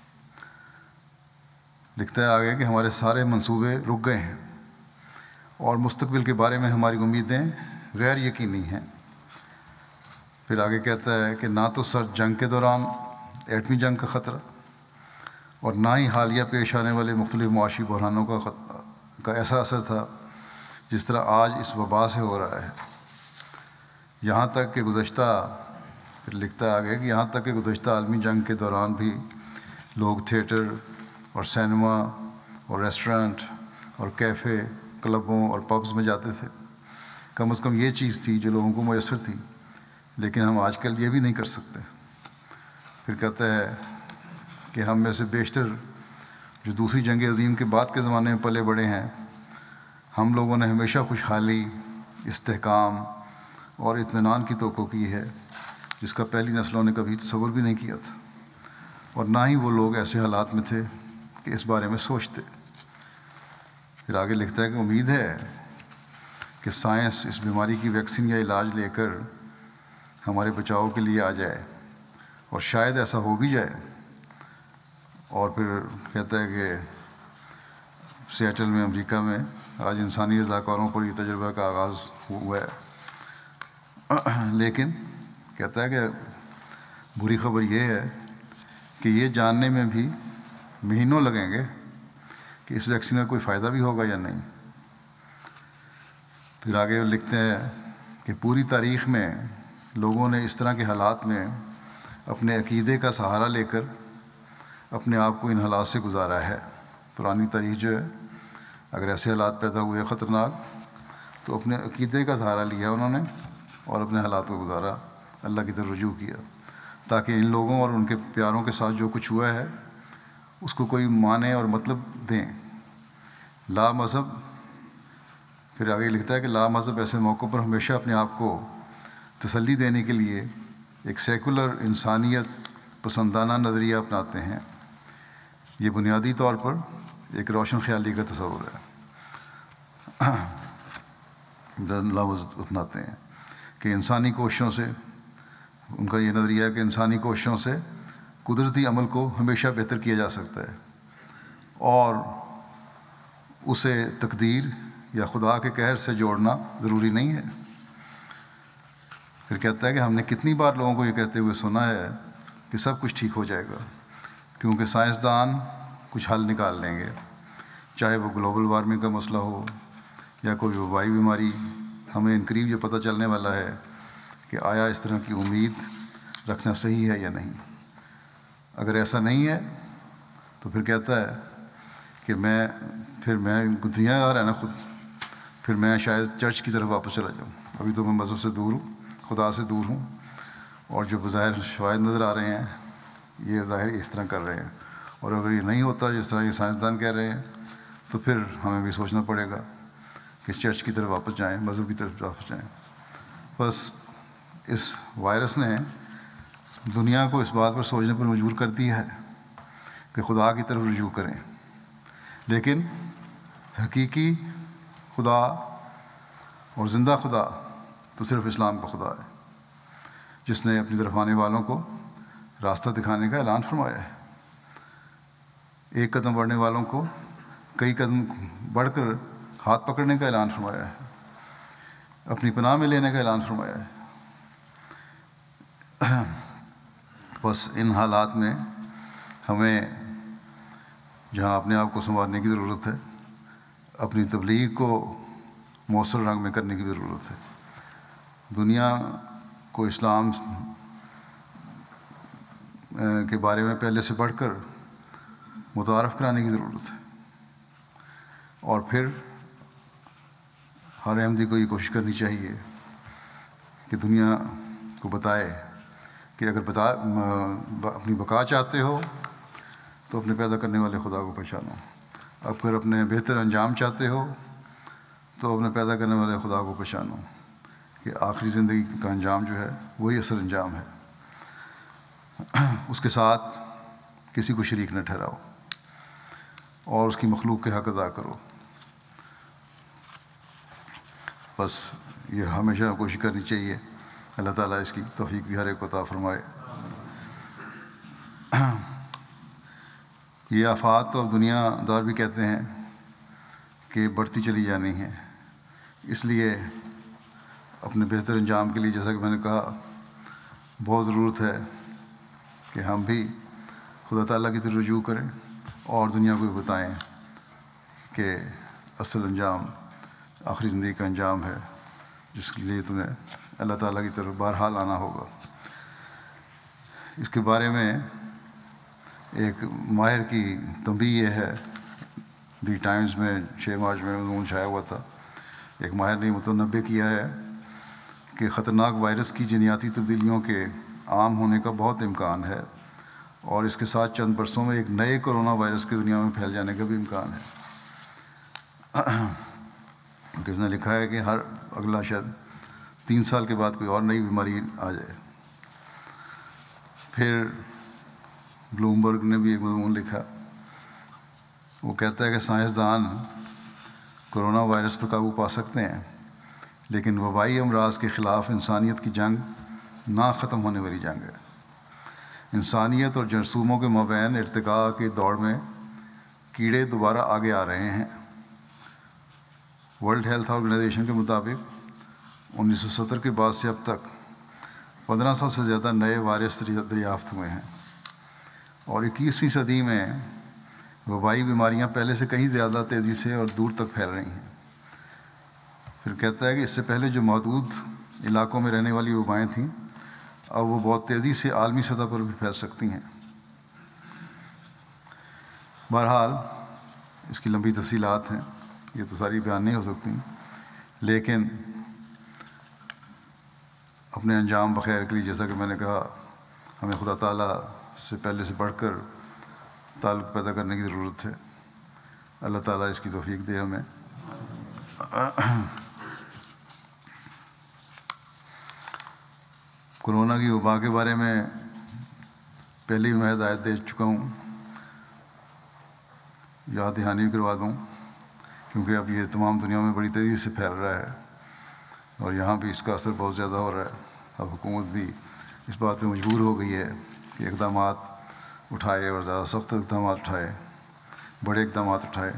لکھتا ہے آگے کہ ہمارے سارے منصوبے رک گئے ہیں اور مستقبل کے بارے میں ہماری امیدیں غیر یقینی ہیں. پھر آگے کہتا ہے کہ نہ تو سرد جنگ کے دوران ایٹمی جنگ کا خطرہ اور نہ ہی حالیہ پیش آنے والے مختلف معاشی بحرانوں کا کا ایسا اثر تھا جس طرح آج اس وبا سے ہو رہا ہے. یہاں تک کہ گزشتہ پھر لکھتا ہے آگے کہ یہاں تک کہ گزشتہ عالمی جنگ کے دوران بھی لوگ تھیٹر اور سینما اور ریسٹورنٹ اور کیفے، کلبوں اور پبز میں جاتے تھے. کم از کم یہ چیز تھی جو لوگوں کو میسر تھی، لیکن ہم آج کل یہ بھی نہیں کر سکتے. پھر کہتا ہے کہ ہم میں سے بیشتر جو دوسری جنگ عظیم کے بعد کے زمانے میں پلے بڑے ہیں، ہم لوگوں نے ہمیشہ خوشحالی، استحکام اور اطمینان کی توقع کی ہے جس کا پہلی نسلوں نے کبھی تصور بھی نہیں کیا تھا، اور نہ ہی وہ لوگ ایسے حالات میں تھے کہ اس بارے میں سوچتے. پھر آگے لکھتا ہے کہ امید ہے کہ سائنس اس بیماری کی ویکسین یا علاج لے کر ہمارے بچاؤ کے لیے آ جائے، اور شاید ایسا ہو بھی جائے. اور پھر کہتا ہے کہ سیٹل میں امریکہ میں آج انسانی رضاکاروں پر یہ تجربہ کا آغاز ہوا ہے. لیکن کہتا ہے کہ بری خبر یہ ہے کہ یہ جاننے میں بھی مہینوں لگیں گے کہ اس ویکسین کا کوئی فائدہ بھی ہوگا یا نہیں. پھر آگے وہ لکھتے ہیں کہ پوری تاریخ میں لوگوں نے اس طرح کے حالات میں اپنے عقیدے کا سہارا لے کر اپنے آپ کو ان حالات سے گزارا ہے. پرانی تاریخ جو ہے، اگر ایسے حالات پیدا ہوئے خطرناک تو اپنے عقیدے کا سہارا لیا انہوں نے اور اپنے حالات کو گزارا، اللہ کی طرف رجوع کیا، تاکہ ان لوگوں اور ان کے پیاروں کے ساتھ جو کچھ ہوا ہے اس کو کوئی معنی اور مطلب دیں. لا مذہب پھر آگے لکھتا ہے کہ لا مذہب ایسے موقعوں پر ہمیشہ اپنے آپ کو تسلی دینے کے لیے ایک سیکولر انسانیت پسندانہ نظریہ اپناتے ہیں. یہ بنیادی طور پر ایک روشن خیالی کا تصور ہے. لا مذہب اپناتے ہیں کہ انسانی کوششوں سے، ان کا یہ نظریہ ہے کہ انسانی کوششوں سے قدرتی عمل کو ہمیشہ بہتر کیا جا سکتا ہے اور اسے تقدیر یا خدا کے قہر سے جوڑنا ضروری نہیں ہے. پھر کہتا ہے کہ ہم نے کتنی بار لوگوں کو یہ کہتے ہوئے سنا ہے کہ سب کچھ ٹھیک ہو جائے گا، کیونکہ سائنسدان کچھ حل نکال لیں گے، چاہے وہ گلوبل وارمنگ کا مسئلہ ہو یا کوئی وبائی بیماری. ہمیں ان قریب یہ پتہ چلنے والا ہے کہ آیا اس طرح کی امید رکھنا صحیح ہے یا نہیں. اگر ایسا نہیں ہے تو پھر کہتا ہے کہ میں پھر میں دنیا دار ہے نا خود، پھر میں شاید چرچ کی طرف واپس چلا جاؤں. ابھی تو میں مذہب سے دور ہوں، خدا سے دور ہوں، اور جو بظاہر شواہد نظر آ رہے ہیں یہ ظاہر اس طرح کر رہے ہیں. اور اگر یہ نہیں ہوتا جس طرح یہ سائنسدان کہہ رہے ہیں تو پھر ہمیں بھی سوچنا پڑے گا کہ چرچ کی طرف واپس جائیں، مذہب کی طرف واپس جائیں. بس اس وائرس نے دنیا کو اس بات پر سوچنے پر مجبور کر دیا ہے کہ خدا کی طرف رجوع کریں، لیکن حقیقی خدا اور زندہ خدا تو صرف اسلام کا خدا ہے، جس نے اپنی طرف آنے والوں کو راستہ دکھانے کا اعلان فرمایا ہے، ایک قدم بڑھنے والوں کو کئی قدم بڑھ کر ہاتھ پکڑنے کا اعلان فرمایا ہے، اپنی پناہ میں لینے کا اعلان فرمایا ہے۔ بس ان حالات میں ہمیں جہاں اپنے آپ کو سنوارنے کی ضرورت ہے، اپنی تبلیغ کو مؤثر رنگ میں کرنے کی ضرورت ہے، دنیا کو اسلام کے بارے میں پہلے سے بڑھ کر متعارف کرانے کی ضرورت ہے، اور پھر ہر احمدی کو یہ کوشش کرنی چاہیے کہ دنیا کو بتائے کہ اگر بتا اپنی بقا چاہتے ہو تو اپنے پیدا کرنے والے خدا کو پہچانو، اگر اپنے بہتر انجام چاہتے ہو تو اپنے پیدا کرنے والے خدا کو پہچانو کہ آخری زندگی کا انجام جو ہے وہی اصل انجام ہے، اس کے ساتھ کسی کو شریک نہ ٹھہراؤ اور اس کی مخلوق کے حق ادا کرو۔ بس یہ ہمیشہ کوشش کرنی چاہیے، اللہ تعالیٰ اس کی توفیق بھی ہر ایک کو عطا فرمائے۔ یہ آفات اور دنیا دار بھی کہتے ہیں کہ بڑھتی چلی جانی ہے، اس لیے اپنے بہتر انجام کے لیے جیسا کہ میں نے کہا بہت ضرورت ہے کہ ہم بھی خدا تعالیٰ کی طرف رجوع کریں اور دنیا کو بھی بتائیں کہ اصل انجام آخری زندگی کا انجام ہے، جس کے لیے تمہیں اللہ تعالیٰ کی طرف بہرحال آنا ہوگا۔ اس کے بارے میں ایک ماہر کی تنبیہ یہ ہے، دی ٹائمز میں چھ مارچ میں مضمون چھایا ہوا تھا، ایک ماہر نے متنبع کیا ہے کہ خطرناک وائرس کی جینیاتی تبدیلیوں کے عام ہونے کا بہت امکان ہے، اور اس کے ساتھ چند برسوں میں ایک نئے کرونا وائرس کی دنیا میں پھیل جانے کا بھی امکان ہے۔ اس نے لکھا ہے کہ ہر اگلا شاید تین سال کے بعد کوئی اور نئی بیماری آ جائے۔ پھر بلومبرگ نے بھی ایک مضمون لکھا، وہ کہتا ہے کہ سائنسدان کرونا وائرس پر قابو پا سکتے ہیں، لیکن وبائی امراض کے خلاف انسانیت کی جنگ نہ ختم ہونے والی جنگ ہے۔ انسانیت اور جرثوموں کے مابین ارتقاء کے دوڑ میں کیڑے دوبارہ آگے آ رہے ہیں۔ ورلڈ ہیلتھ آرگنائزیشن کے مطابق انیس سو ستر کے بعد سے اب تک پندرہ سو سے زیادہ نئے وائرس دریافت ہوئے ہیں، اور اکیسویں صدی میں وبائی بیماریاں پہلے سے کہیں زیادہ تیزی سے اور دور تک پھیل رہی ہیں۔ پھر کہتا ہے کہ اس سے پہلے جو محدود علاقوں میں رہنے والی وبائیں تھیں، اب وہ بہت تیزی سے عالمی سطح پر بھی پھیل سکتی ہیں۔ بہرحال اس کی لمبی تفصیلات ہیں، یہ تو ساری بیان نہیں ہو سکتی، لیکن اپنے انجام بخیر کے لیے جیسا کہ میں نے کہا ہمیں خدا تعالیٰ سے پہلے سے بڑھ کر تعلق پیدا کرنے کی ضرورت ہے۔ اللہ تعالیٰ اس کی توفیق دے ہمیں۔ کرونا کی وبا کے بارے میں پہلے میں ہدایت دے چکا ہوں، یاد دہانی بھی کروا دوں، کیونکہ اب یہ تمام دنیا میں بڑی تیزی سے پھیل رہا ہے اور یہاں بھی اس کا اثر بہت زیادہ ہو رہا ہے۔ اب حکومت بھی اس بات پہ مجبور ہو گئی ہے کہ اقدامات اٹھائے اور زیادہ سخت اقدامات اٹھائے، بڑے اقدامات اٹھائے۔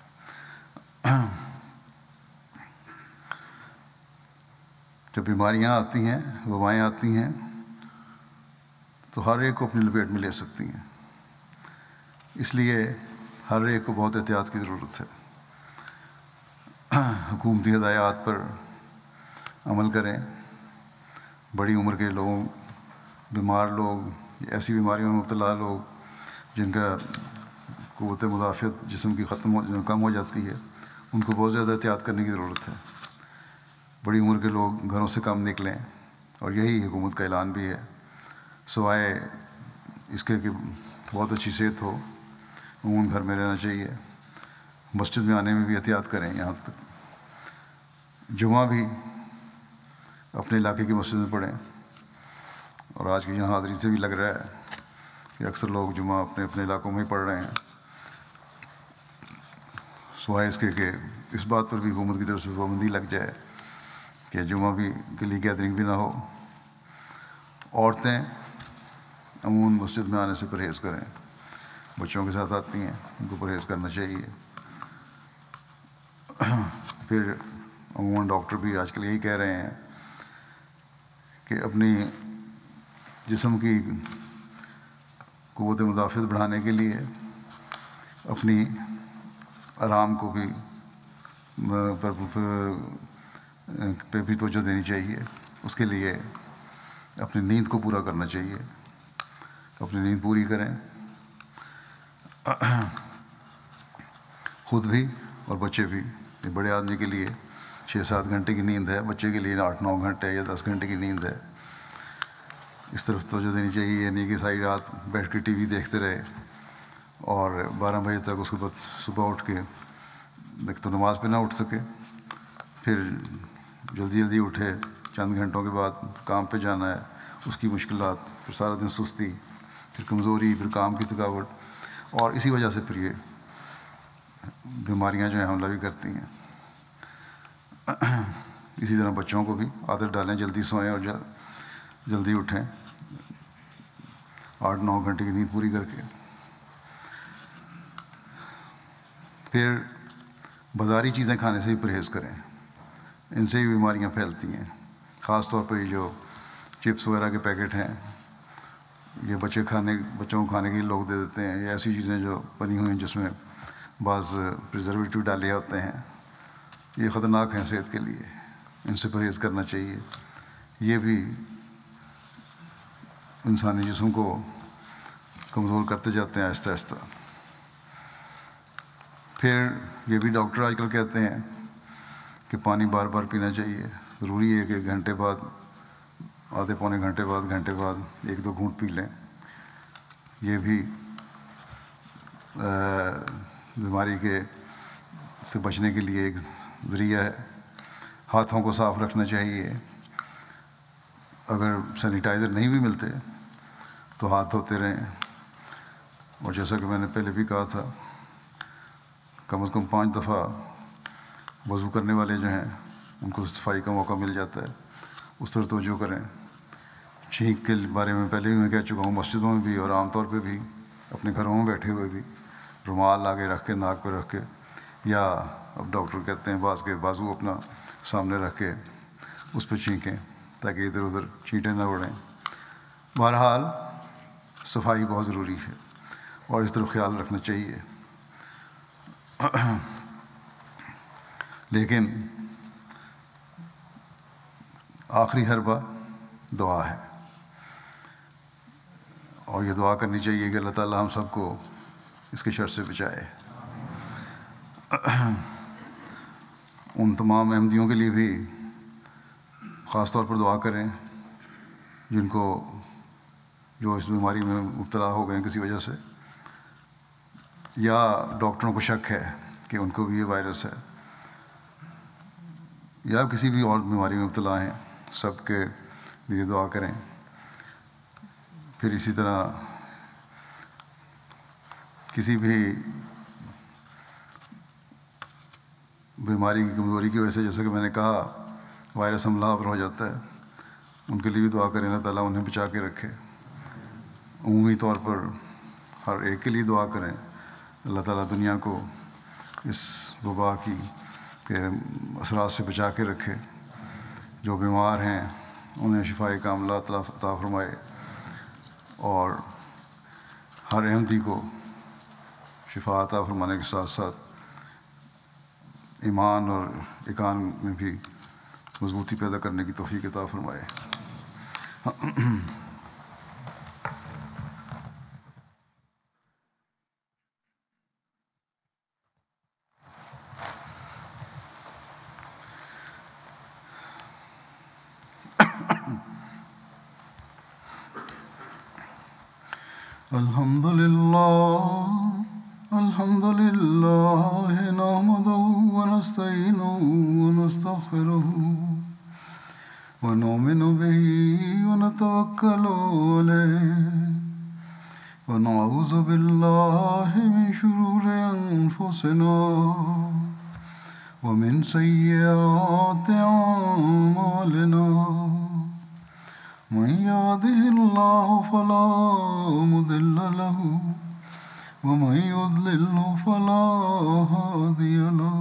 جب بیماریاں آتی ہیں، وبائیں آتی ہیں، تو ہر ایک کو اپنی لپیٹ میں لے سکتی ہیں، اس لیے ہر ایک کو بہت احتیاط کی ضرورت ہے۔ حکومتی ہدایات پر عمل کریں، بڑی عمر کے لوگ، بیمار لوگ، ایسی بیماریوں میں مبتلا لوگ جن کا قوت مدافعت جسم کی ختم ہو کم ہو جاتی ہے، ان کو بہت زیادہ احتیاط کرنے کی ضرورت ہے۔ بڑی عمر کے لوگ گھروں سے کم نکلیں، اور یہی حکومت کا اعلان بھی ہے، سوائے اس کے کہ بہت اچھی صحت ہو، عموماً گھر میں رہنا چاہیے۔ مسجد میں آنے میں بھی احتیاط کریں، یہاں تک جمعہ بھی اپنے علاقے کی مسجد میں پڑھیں، اور آج کی یہاں حاضری سے بھی لگ رہا ہے کہ اکثر لوگ جمعہ اپنے اپنے علاقوں میں ہی پڑھ رہے ہیں۔ سوائے اس کے کہ اس بات پر بھی حکومت کی طرف سے پابندی لگ جائے کہ جمعہ بھی کے لیے گیدرنگ بھی نہ ہو. عورتیں عموماً مسجد میں آنے سے پرہیز کریں. بچوں کے ساتھ آتی ہیں، ان کو پرہیز کرنا چاہیے. پھر عموماً ڈاکٹر بھی آج کل یہی کہہ رہے ہیں کہ اپنی جسم کی قوت مدافعت بڑھانے کے لیے اپنی آرام کو بھی پر پہ بھی توجہ دینی چاہیے. اس کے لیے اپنی نیند کو پورا کرنا چاہیے. اپنی نیند پوری کریں، خود بھی اور بچے بھی. بڑے آدمی کے لیے چھ سات گھنٹے کی نیند ہے، بچے کے لیے آٹھ نو گھنٹے یا دس گھنٹے کی نیند ہے. اس طرف توجہ دینی چاہیے، یعنی کہ ساری رات بیٹھ کے ٹی وی دیکھتے رہے اور بارہ بجے تک اس کے بعد صبح اٹھ کے ایک تو نماز پہ نہ اٹھ سکے، پھر جلدی جلدی اٹھے، چند گھنٹوں کے بعد کام پہ جانا ہے، اس کی مشکلات، پھر سارا دن سستی، پھر کمزوری، پھر کام کی تھکاوٹ، اور اسی وجہ سے پھر یہ بیماریاں جو ہیں حملہ بھی کرتی ہیں. اسی طرح بچوں کو بھی عادت ڈالیں جلدی سوئیں اور جلدی اٹھیں، آٹھ نو گھنٹے کی نیند پوری کر کے. پھر بازاری چیزیں کھانے سے بھی پرہیز کریں، ان سے بھی بیماریاں پھیلتی ہیں. خاص طور پہ یہ جو چپس وغیرہ کے پیکٹ ہیں، یہ بچے کھانے بچوں کو کھانے کے لیے لوگ دے دیتے ہیں. یہ ایسی چیزیں جو بنی ہوئی ہیں جس میں بعض پریزرویٹو ڈالے ہوتے ہیں، یہ خطرناک ہیں صحت کے لیے. ان سے پرہیز کرنا چاہیے. یہ بھی انسانی جسم کو کمزور کرتے جاتے ہیں آہستہ آہستہ. پھر یہ بھی ڈاکٹر آج کل کہتے ہیں کہ پانی بار بار پینا چاہیے. ضروری ہے کہ ایک گھنٹے بعد، آدھے پونے گھنٹے بعد گھنٹے بعد ایک دو گھونٹ پی لیں. یہ بھی بیماری کے سے بچنے کے لیے ایک ذریعہ ہے. ہاتھوں کو صاف رکھنا چاہیے. اگر سینیٹائزر نہیں بھی ملتے تو ہاتھ دھوتے رہیں. اور جیسا کہ میں نے پہلے بھی کہا تھا، کم از کم پانچ دفعہ وضو کرنے والے جو ہیں ان کو صفائی کا موقع مل جاتا ہے. اس طرح توجہ کریں. چھینک کے بارے میں پہلے بھی میں کہہ چکا ہوں، مسجدوں میں بھی اور عام طور پہ بھی اپنے گھروں میں بیٹھے ہوئے بھی رومال آگے رکھ کے، ناک پہ رکھ کے، یا اب ڈاکٹر کہتے ہیں بعض کے بازو اپنا سامنے رکھ کے اس پہ چھینکیں تاکہ ادھر ادھر چھینٹیں نہ اڑیں. بہرحال صفائی بہت ضروری ہے اور اس طرف خیال رکھنا چاہیے. لیکن آخری حربہ دعا ہے، اور یہ دعا کرنی چاہیے کہ اللہ تعالیٰ ہم سب کو اس کے شر سے بچائے. ان تمام احمدیوں کے لیے بھی خاص طور پر دعا کریں جن کو جو اس بیماری میں مبتلا ہو گئے ہیں کسی وجہ سے، یا ڈاکٹروں کو شک ہے کہ ان کو بھی یہ وائرس ہے، یا کسی بھی اور بیماری میں مبتلا ہیں. سب کے لیے دعا کریں. پھر اسی طرح کسی بھی بیماری کی کمزوری کی وجہ سے، جیسا کہ میں نے کہا، وائرس حملہ آور ہو جاتا ہے، ان کے لیے بھی دعا کریں اللہ تعالیٰ انہیں بچا کے رکھے. عمومی طور پر ہر ایک کے لیے دعا کریں اللہ تعالیٰ دنیا کو اس وبا کی کے اثرات سے بچا کے رکھے. جو بیمار ہیں انہیں شفائے کاملہ عطا فرمائے، اور ہر احمدی کو شفا عطا فرمانے کے ساتھ ساتھ ایمان اور ایقان میں بھی مضبوطی پیدا کرنے کی توفیق عطا فرمائے. الحمد للہ الحمد للہ نحمدہ ونستعینہ ونستغفرہ ونؤمن بہ ونتوکل علیہ ونعوذ باللہ من شرور انفسنا ومن سيئات أعمالنا من يهده الله فلا مضل له ومن يضلل فلا هادي له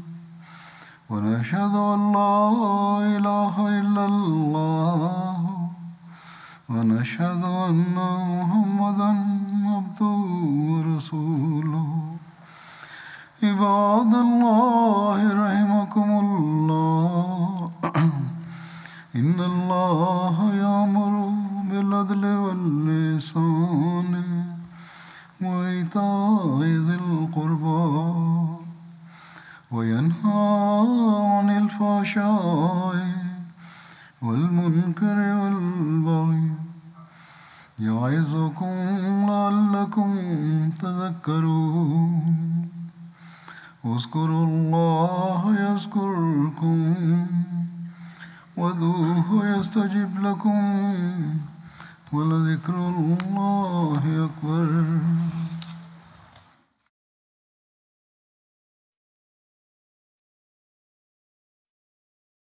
ونشهد أن لا إله إلا الله ونشهد أن محمدا عبده ورسوله عباد الله رحمكم الله إن الله يأمر بالعدل والإحسان وإيتاء ذي القربى وينهى عن الفحشاء والمنكر والبغي يعظكم لعلكم تذكرون اذكروا الله يذكركم وادعوه يستجب لكم ولذكر الله أكبر